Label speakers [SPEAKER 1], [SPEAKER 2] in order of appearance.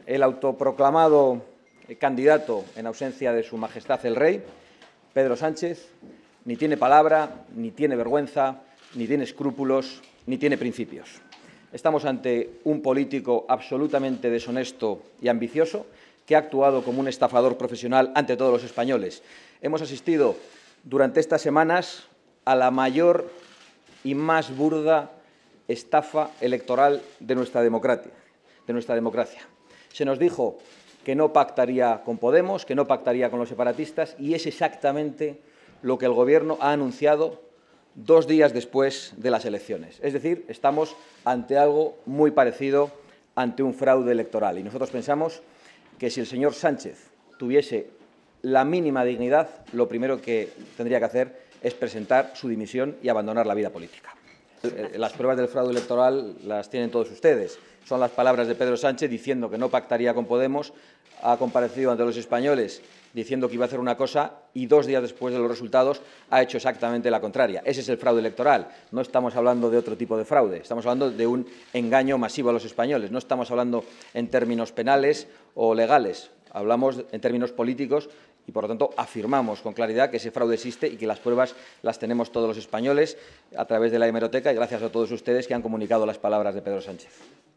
[SPEAKER 1] el autoproclamado candidato en ausencia de Su Majestad el Rey, Pedro Sánchez, ni tiene palabra, ni tiene vergüenza, ni tiene escrúpulos, ni tiene principios. Estamos ante un político absolutamente deshonesto y ambicioso que ha actuado como un estafador profesional ante todos los españoles. Hemos asistido durante estas semanas a la mayor y más burda estafa electoral de nuestra democracia. Se nos dijo que no pactaría con Podemos, que no pactaría con los separatistas, y es exactamente lo que el Gobierno ha anunciado 2 días después de las elecciones. Es decir, estamos ante algo muy parecido, ante un fraude electoral. Y nosotros pensamos que si el señor Sánchez tuviese la mínima dignidad, lo primero que tendría que hacer es presentar su dimisión y abandonar la vida política. Las pruebas del fraude electoral las tienen todos ustedes. Son las palabras de Pedro Sánchez diciendo que no pactaría con Podemos, ha comparecido ante los españoles diciendo que iba a hacer una cosa y 2 días después de los resultados ha hecho exactamente la contraria. Ese es el fraude electoral. No estamos hablando de otro tipo de fraude, estamos hablando de un engaño masivo a los españoles. No estamos hablando en términos penales o legales, hablamos en términos políticos y, por lo tanto, afirmamos con claridad que ese fraude existe y que las pruebas las tenemos todos los españoles a través de la hemeroteca y gracias a todos ustedes que han comunicado las palabras de Pedro Sánchez.